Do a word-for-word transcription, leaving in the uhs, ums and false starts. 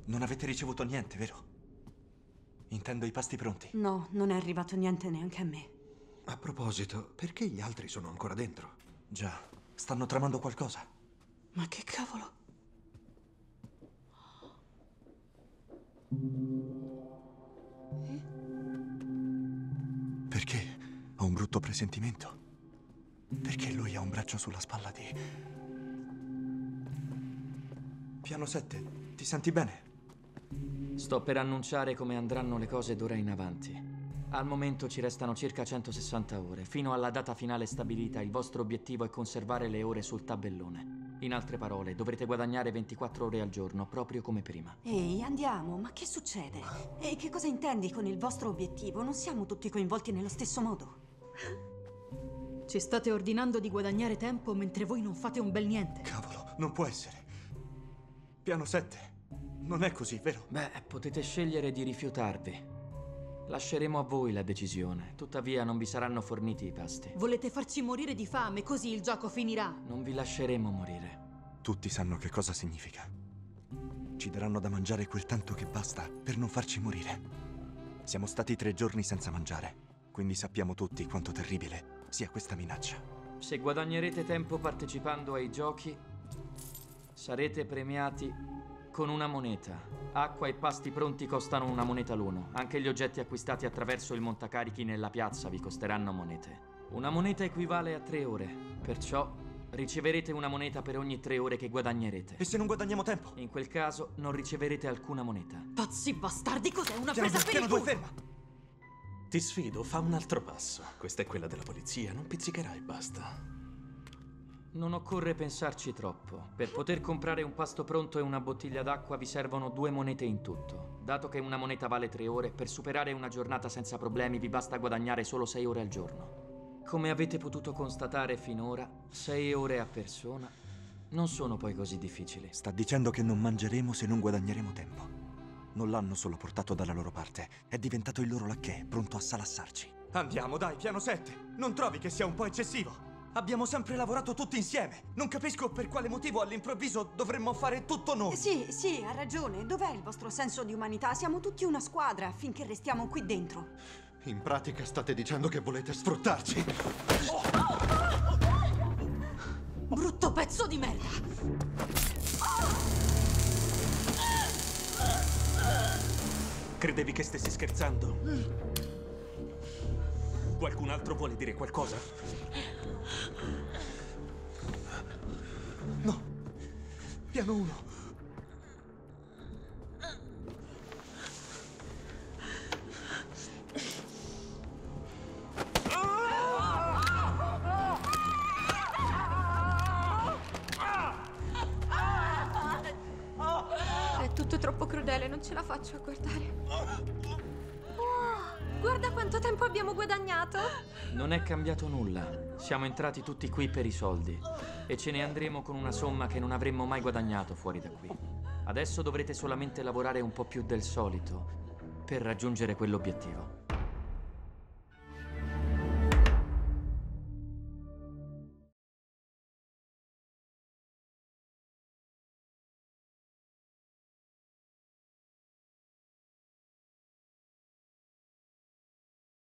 Non avete ricevuto niente, vero? Intendo i pasti pronti. No, non è arrivato niente neanche a me. A proposito, perché gli altri sono ancora dentro? Già, stanno tramando qualcosa. Ma che cavolo? Eh? Perché ho un brutto presentimento? Perché lui ha un braccio sulla spalla di... Piano sette, ti senti bene? Sto per annunciare come andranno le cose d'ora in avanti. Al momento ci restano circa centosessanta ore. Fino alla data finale stabilita, il vostro obiettivo è conservare le ore sul tabellone. In altre parole, dovrete guadagnare ventiquattro ore al giorno, proprio come prima. Ehi, andiamo, ma che succede? E che cosa intendi con il vostro obiettivo? Non siamo tutti coinvolti nello stesso modo. Ci state ordinando di guadagnare tempo mentre voi non fate un bel niente. Cavolo, non può essere. Piano sette, non è così, vero? Beh, potete scegliere di rifiutarvi. Lasceremo a voi la decisione. Tuttavia non vi saranno forniti i pasti. Volete farci morire di fame, così il gioco finirà. Non vi lasceremo morire. Tutti sanno che cosa significa. Ci daranno da mangiare quel tanto che basta per non farci morire. Siamo stati tre giorni senza mangiare, quindi sappiamo tutti quanto terribile sia questa minaccia. Se guadagnerete tempo partecipando ai giochi, sarete premiati con una moneta. Acqua e pasti pronti costano una moneta l'uno. Anche gli oggetti acquistati attraverso il montacarichi nella piazza vi costeranno monete. Una moneta equivale a tre ore, perciò riceverete una moneta per ogni tre ore che guadagnerete. E se non guadagniamo tempo? In quel caso non riceverete alcuna moneta. Pazzi bastardi, cos'è? Una Piano presa due, per il piano culo! due, ferma! Ti sfido, fa un altro passo. Questa è quella della polizia, non pizzicherai, basta. Non occorre pensarci troppo. Per poter comprare un pasto pronto e una bottiglia d'acqua vi servono due monete in tutto. Dato che una moneta vale tre ore, per superare una giornata senza problemi vi basta guadagnare solo sei ore al giorno. Come avete potuto constatare finora, sei ore a persona non sono poi così difficili. Sta dicendo che non mangeremo se non guadagneremo tempo. Non l'hanno solo portato dalla loro parte, è diventato il loro lacchè, pronto a salassarci. Andiamo, dai, piano sette. Non trovi che sia un po' eccessivo? Abbiamo sempre lavorato tutti insieme. Non capisco per quale motivo all'improvviso dovremmo fare tutto noi. Sì, sì, ha ragione. Dov'è il vostro senso di umanità? Siamo tutti una squadra finché restiamo qui dentro. In pratica state dicendo che volete sfruttarci. Brutto pezzo di merda! Credevi che stessi scherzando? Qualcun altro vuole dire qualcosa? No, piano uno. È tutto troppo crudele, non ce la faccio a guardare. Oh, guarda quanto tempo abbiamo guadagnato! Non è cambiato nulla. Siamo entrati tutti qui per i soldi e ce ne andremo con una somma che non avremmo mai guadagnato fuori da qui. Adesso dovrete solamente lavorare un po' più del solito per raggiungere quell'obiettivo.